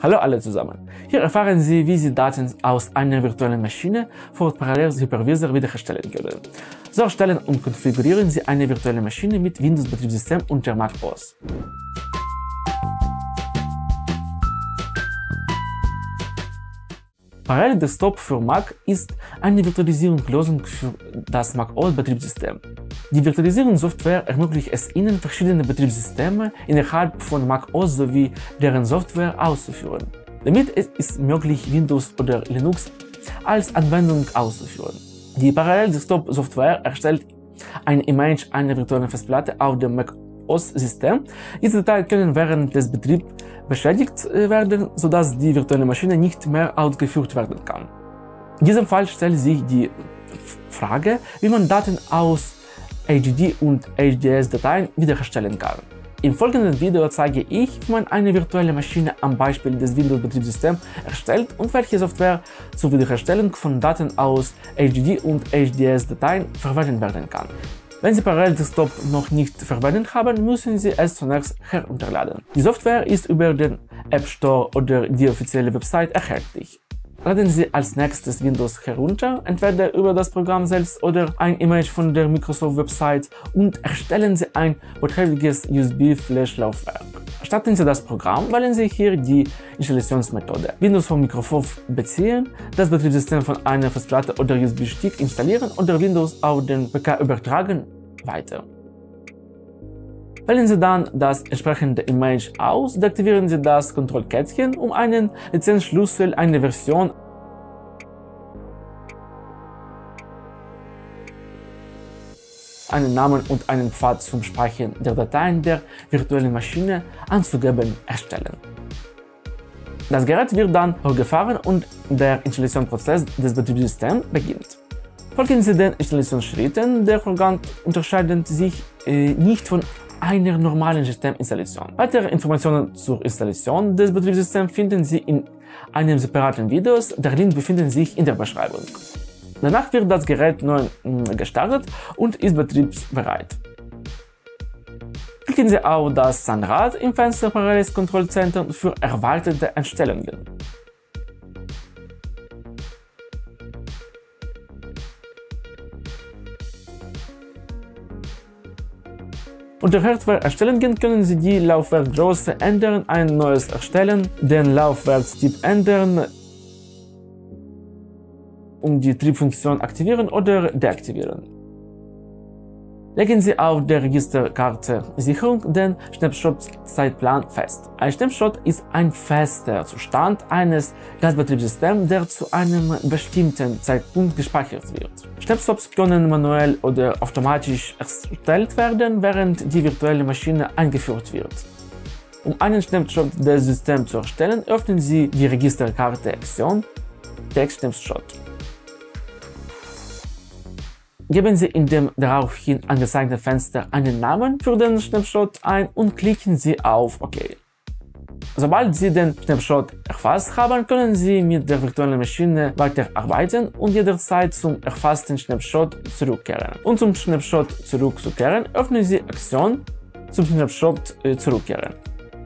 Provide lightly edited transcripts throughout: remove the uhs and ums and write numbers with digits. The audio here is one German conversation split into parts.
Hallo alle zusammen! Hier erfahren Sie, wie Sie Daten aus einer virtuellen Maschine vor Parallelhypervisor wiederherstellen können. So erstellen und konfigurieren Sie eine virtuelle Maschine mit Windows-Betriebssystem unter Mac OS. Parallel Desktop für Mac ist eine Virtualisierungslösung für das Mac OS Betriebssystem. Die Virtualisierungssoftware ermöglicht es Ihnen, verschiedene Betriebssysteme innerhalb von Mac OS sowie deren Software auszuführen. Damit ist es möglich, Windows oder Linux als Anwendung auszuführen. Die Parallel Desktop Software erstellt ein Image einer virtuellen Festplatte auf dem Mac OS-System. Diese Dateien können während des Betriebs beschädigt werden, sodass die virtuelle Maschine nicht mehr ausgeführt werden kann. In diesem Fall stellt sich die Frage, wie man Daten aus HDD und HDS-Dateien wiederherstellen kann. Im folgenden Video zeige ich, wie man eine virtuelle Maschine am Beispiel des Windows-Betriebssystems erstellt und welche Software zur Wiederherstellung von Daten aus HDD und HDS-Dateien verwendet werden kann. Wenn Sie Parallel Desktop noch nicht verwendet haben, müssen Sie es zunächst herunterladen. Die Software ist über den App Store oder die offizielle Website erhältlich. Laden Sie als nächstes Windows herunter, entweder über das Programm selbst oder ein Image von der Microsoft-Website und erstellen Sie ein porträtiges USB-Flash-Laufwerk. Starten Sie das Programm, wählen Sie hier die Installationsmethode. Windows von Microsoft beziehen, das Betriebssystem von einer Festplatte oder USB-Stick installieren oder Windows auf den PC übertragen, weiter. Wählen Sie dann das entsprechende Image aus, deaktivieren Sie das Kontrollkästchen, um einen Lizenzschlüssel, eine Version, einen Namen und einen Pfad zum Speichern der Dateien der virtuellen Maschine anzugeben, erstellen. Das Gerät wird dann hochgefahren und der Installationsprozess des Betriebssystems beginnt. Folgen Sie den Installationsschritten, der Vorgang unterscheidet sich nicht von einer normalen Systeminstallation. Weitere Informationen zur Installation des Betriebssystems finden Sie in einem separaten Video. Der Link befindet sich in der Beschreibung. Danach wird das Gerät neu gestartet und ist betriebsbereit. Klicken Sie auf das Zahnrad im Fenster Paralleles Kontrollzentrum für erwartete Einstellungen. Unter Hardware-Erstellungen können Sie die Laufwerkgröße ändern, ein neues erstellen, den Laufwerkstyp ändern, die Triebfunktion aktivieren oder deaktivieren. Legen Sie auf der Registerkarte Sicherung den Snapshot-Zeitplan fest. Ein Snapshot ist ein fester Zustand eines Gasbetriebssystems, der zu einem bestimmten Zeitpunkt gespeichert wird. Snapshots können manuell oder automatisch erstellt werden, während die virtuelle Maschine eingeführt wird. Um einen Snapshot des Systems zu erstellen, öffnen Sie die Registerkarte-Option Text Snapshot. Geben Sie in dem daraufhin angezeigten Fenster einen Namen für den Snapshot ein und klicken Sie auf OK. Sobald Sie den Snapshot erfasst haben, können Sie mit der virtuellen Maschine weiterarbeiten und jederzeit zum erfassten Snapshot zurückkehren. Um zum Snapshot zurückzukehren, öffnen Sie Aktion zum Snapshot zurückkehren.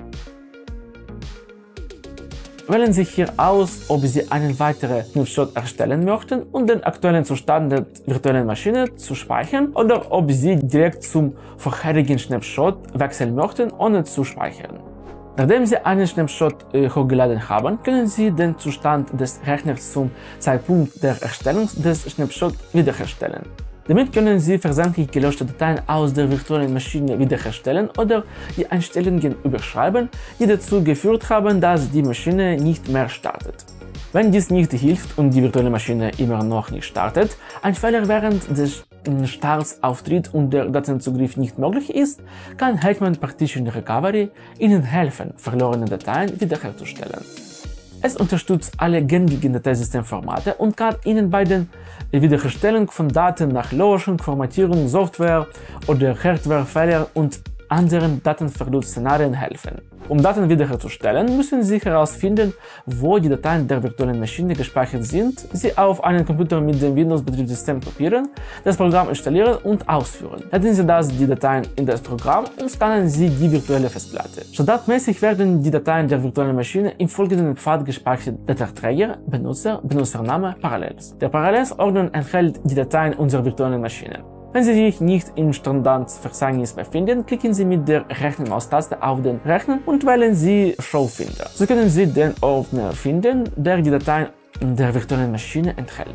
Wählen Sie hier aus, ob Sie einen weiteren Snapshot erstellen möchten, um den aktuellen Zustand der virtuellen Maschine zu speichern, oder ob Sie direkt zum vorherigen Snapshot wechseln möchten, ohne zu speichern. Nachdem Sie einen Snapshot hochgeladen haben, können Sie den Zustand des Rechners zum Zeitpunkt der Erstellung des Snapshots wiederherstellen. Damit können Sie versehentlich gelöschte Dateien aus der virtuellen Maschine wiederherstellen oder die Einstellungen überschreiben, die dazu geführt haben, dass die Maschine nicht mehr startet. Wenn dies nicht hilft und die virtuelle Maschine immer noch nicht startet, ein Fehler während des Starts auftritt und der Datenzugriff nicht möglich ist, kann Hetman Partition Recovery Ihnen helfen, verlorene Dateien wiederherzustellen. Es unterstützt alle gängigen Dateisystemformate und kann Ihnen bei der Wiederherstellung von Daten nach Löschung, Formatierung, Software- oder Hardwarefehlern und anderen Datenverlustszenarien helfen. Um Daten wiederherzustellen, müssen Sie herausfinden, wo die Dateien der virtuellen Maschine gespeichert sind, sie auf einen Computer mit dem Windows-Betriebssystem kopieren, das Programm installieren und ausführen. Laden Sie die Dateien in das Programm und scannen Sie die virtuelle Festplatte. Standardmäßig werden die Dateien der virtuellen Maschine im folgenden Pfad gespeichert: Datenträger, Benutzer, Benutzername, Parallels. Der Parallelsordner enthält die Dateien unserer virtuellen Maschine. Wenn Sie sich nicht im Standardverzeichnis befinden, klicken Sie mit der rechten Maustaste auf den Rechner und wählen Sie Showfinder. So können Sie den Ordner finden, der die Dateien der virtuellen Maschine enthält.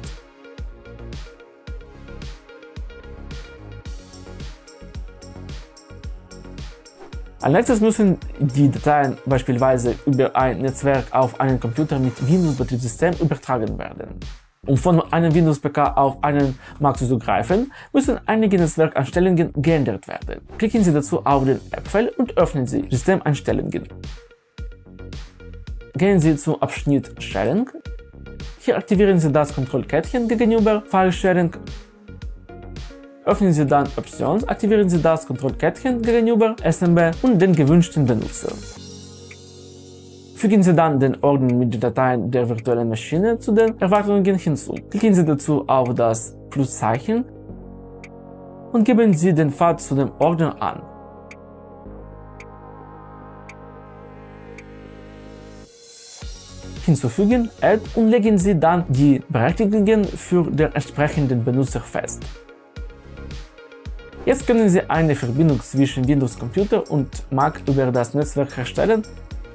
Als nächstes müssen die Dateien beispielsweise über ein Netzwerk auf einen Computer mit Windows-Betriebssystem übertragen werden. Um von einem Windows-PK auf einen Mac zuzugreifen, müssen einige Netzwerkeinstellungen geändert werden. Klicken Sie dazu auf den Äpfel und öffnen Sie Systemeinstellungen. Gehen Sie zum Abschnitt Sharing. Hier aktivieren Sie das Kontrollkettchen gegenüber File-Sharing. Öffnen Sie dann Options, aktivieren Sie das Kontrollkettchen gegenüber SMB und den gewünschten Benutzer. Fügen Sie dann den Ordner mit den Dateien der virtuellen Maschine zu den Erweiterungen hinzu. Klicken Sie dazu auf das Pluszeichen und geben Sie den Pfad zu dem Ordner an. Hinzufügen, Add und legen Sie dann die Berechtigungen für den entsprechenden Benutzer fest. Jetzt können Sie eine Verbindung zwischen Windows-Computer und Mac über das Netzwerk herstellen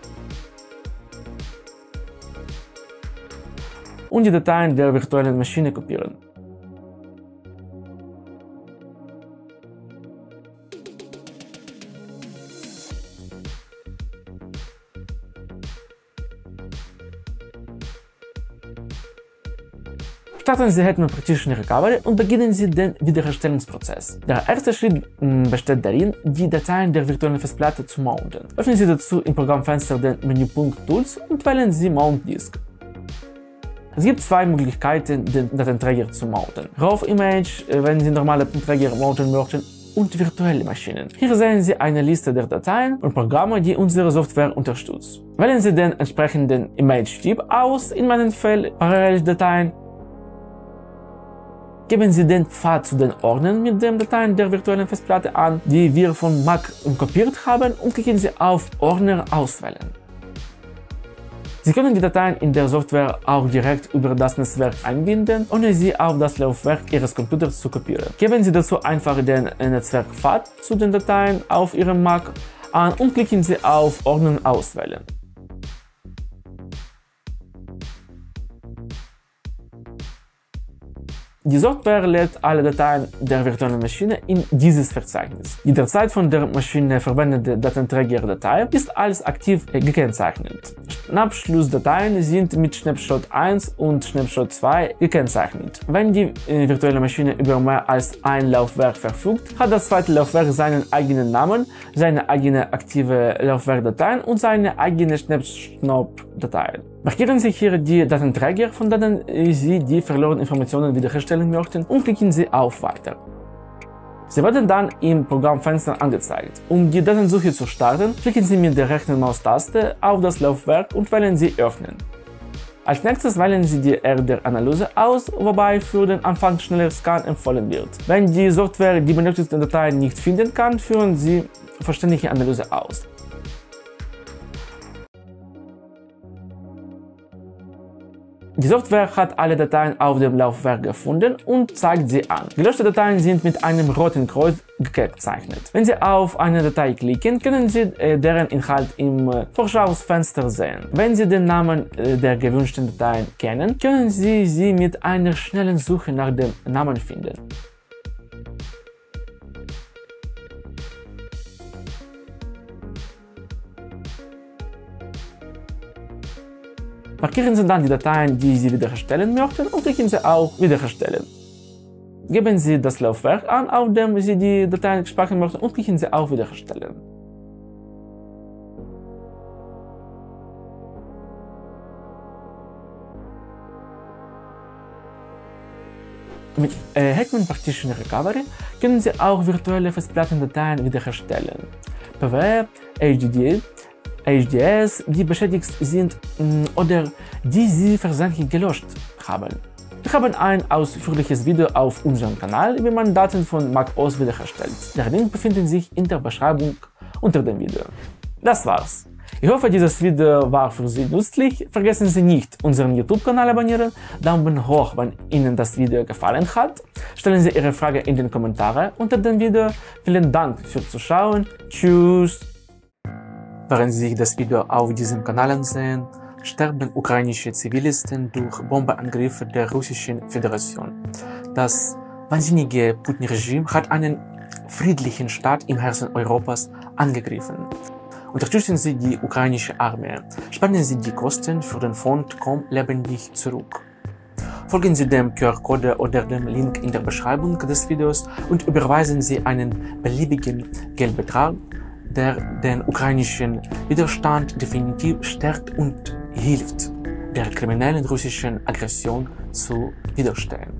und die Dateien der virtuellen Maschine kopieren. Starten Sie Hetman Partition Recovery und beginnen Sie den Wiederherstellungsprozess. Der erste Schritt besteht darin, die Dateien der virtuellen Festplatte zu mounten. Öffnen Sie dazu im Programmfenster den Menüpunkt Tools und wählen Sie Mount Disk. Es gibt zwei Möglichkeiten, den Datenträger zu mounten: Raw Image, wenn Sie normale Datenträger mounten möchten, und virtuelle Maschinen. Hier sehen Sie eine Liste der Dateien und Programme, die unsere Software unterstützt. Wählen Sie den entsprechenden Image-Typ aus, in meinem Fall Paralleldateien. Geben Sie den Pfad zu den Ordnern mit den Dateien der virtuellen Festplatte an, die wir von Mac kopiert haben, und klicken Sie auf Ordner auswählen. Sie können die Dateien in der Software auch direkt über das Netzwerk einbinden, ohne sie auf das Laufwerk Ihres Computers zu kopieren. Geben Sie dazu einfach den Netzwerkpfad zu den Dateien auf Ihrem Mac an und klicken Sie auf Ordner auswählen. Die Software lädt alle Dateien der virtuellen Maschine in dieses Verzeichnis. Die derzeit von der Maschine verwendete Datenträgerdatei ist als aktiv gekennzeichnet. Schnappschlussdateien sind mit Snapshot 1 und Snapshot 2 gekennzeichnet. Wenn die virtuelle Maschine über mehr als ein Laufwerk verfügt, hat das zweite Laufwerk seinen eigenen Namen, seine eigene aktive Laufwerkdateien und seine eigene Snapshot-Dateien. Markieren Sie hier die Datenträger, von denen Sie die verlorenen Informationen wiederherstellen möchten, und klicken Sie auf Weiter. Sie werden dann im Programmfenster angezeigt. Um die Datensuche zu starten, klicken Sie mit der rechten Maustaste auf das Laufwerk und wählen Sie Öffnen. Als nächstes wählen Sie die RDR-Analyse aus, wobei für den Anfang schneller Scan empfohlen wird. Wenn die Software die benötigten Dateien nicht finden kann, führen Sie vollständige Analyse aus. Die Software hat alle Dateien auf dem Laufwerk gefunden und zeigt sie an. Gelöschte Dateien sind mit einem roten Kreuz gekennzeichnet. Wenn Sie auf eine Datei klicken, können Sie deren Inhalt im Vorschauungsfenster sehen. Wenn Sie den Namen der gewünschten Dateien kennen, können Sie sie mit einer schnellen Suche nach dem Namen finden. Markieren Sie dann die Dateien, die Sie wiederherstellen möchten, und klicken Sie auf Wiederherstellen. Geben Sie das Laufwerk an, auf dem Sie die Dateien speichern möchten, und klicken Sie auf Wiederherstellen. Mit Hetman Partition Recovery können Sie auch virtuelle Festplattendateien wiederherstellen. PWE, HDDs, die beschädigt sind oder die sie versehentlich gelöscht haben. Wir haben ein ausführliches Video auf unserem Kanal, wie man Daten von macOS wiederherstellt. Der Link befindet sich in der Beschreibung unter dem Video. Das war's. Ich hoffe, dieses Video war für Sie nützlich. Vergessen Sie nicht, unseren YouTube-Kanal abonnieren, Daumen hoch, wenn Ihnen das Video gefallen hat. Stellen Sie Ihre Frage in den Kommentaren unter dem Video. Vielen Dank fürs Zuschauen. Tschüss! Während Sie sich das Video auf diesem Kanal ansehen, sterben ukrainische Zivilisten durch Bombenangriffe der Russischen Föderation. Das wahnsinnige Putin-Regime hat einen friedlichen Staat im Herzen Europas angegriffen. Unterstützen Sie die ukrainische Armee. Sparen Sie die Kosten für den Fonds Komm lebendig zurück. Folgen Sie dem QR-Code oder dem Link in der Beschreibung des Videos und überweisen Sie einen beliebigen Geldbetrag, der den ukrainischen Widerstand definitiv stärkt und hilft, der kriminellen russischen Aggression zu widerstehen.